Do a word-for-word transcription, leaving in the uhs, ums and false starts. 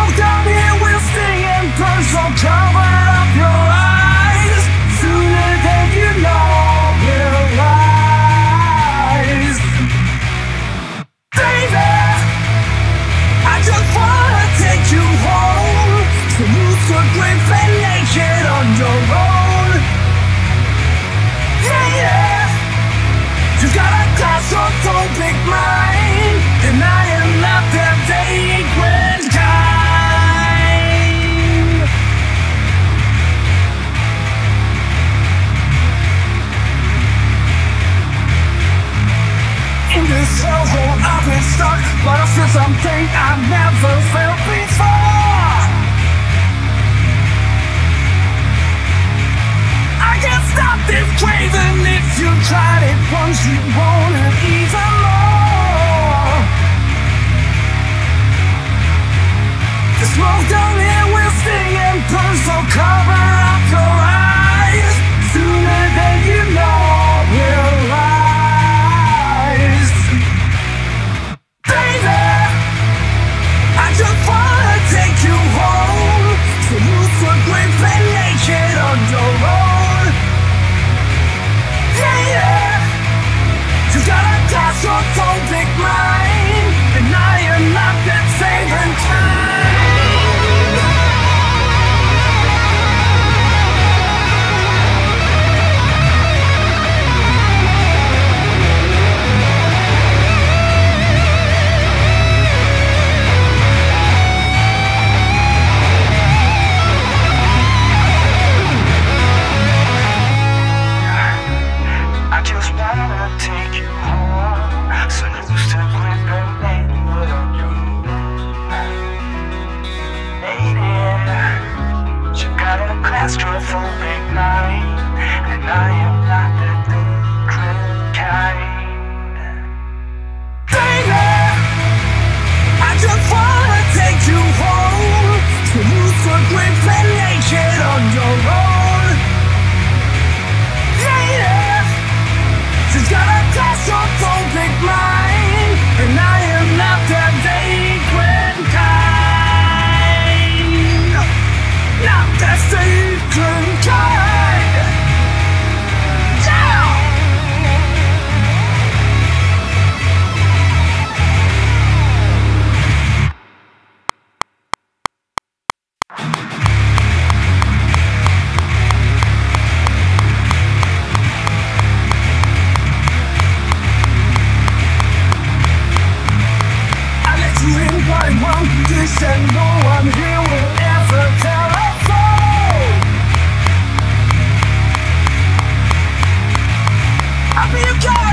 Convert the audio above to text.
smoke down here will sting and burn, so cover up your eyes. Sooner than you know we'll rise. Baby, I just wanna take you home, so you could grip and naked on your own. Yeah, yeah. You got a claustrophobic mind, and I am not that vagrant kind. In this hellhole I've been stuck, but I feel something I've never felt before. I can't stop this craving. If you tried it once, you want it even more. The smoke down here will sting and burn, so cover up your eyes. Sooner than you know we'll rise. Baby, I just wanna take you home, so you could grip and naked on your own. Yeah, yeah. You got a claustrophobic mind, and I am not that saving kind. I just wanna take you home, so used to grip and naked on you. Lady, you got a claustrophobic mind, and I am not the different kind. Baby, I just wanna take you home, so used to grip and naked on your own. Yeah, yeah. She's got a claustrophobic mind, and I am not that vagrant kind. Not that vagrant kind. Yeah! One this and no one here will ever tell us so. I feel